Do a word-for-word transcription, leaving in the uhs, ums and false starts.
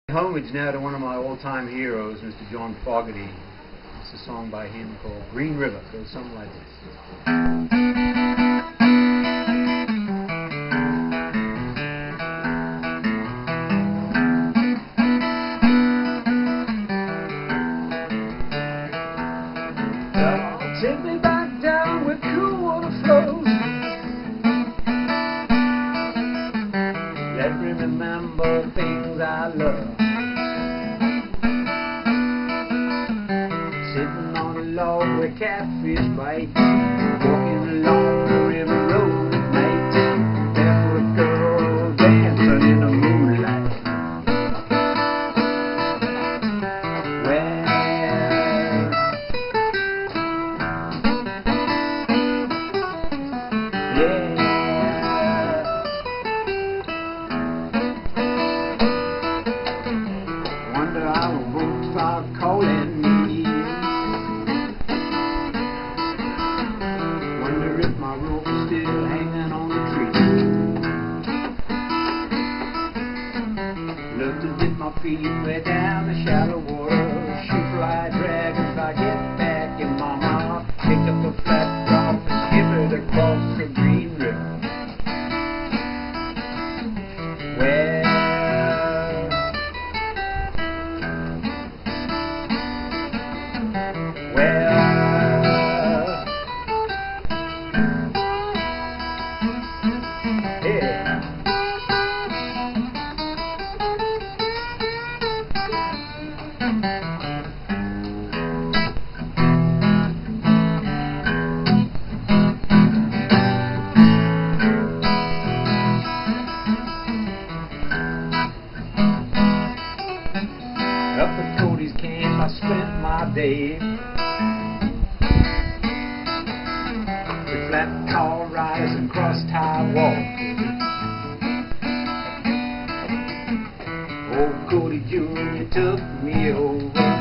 Homage now to one of my all-time heroes, Mister John Fogerty. It's a song by him called Green River. It goes something like this. Oh, take me back down where cool water flows. Let me remember things I love. Sitting on a log where catfish bite, walking along the river road at night, barefoot girl dancing in the moonlight. Well, yeah. Wonder how the boats are calling me. Wonder if my rope's still hanging on the tree. Love to dip my feet way down the shallow water. Shoot fly drag if I get back. And mama pick up a flat drop and skip it across the Green River. Well, well, yeah. Up at Cody's camp I spent my day. With flat car rides and cross-tie walks. Old Cody Junior took me over.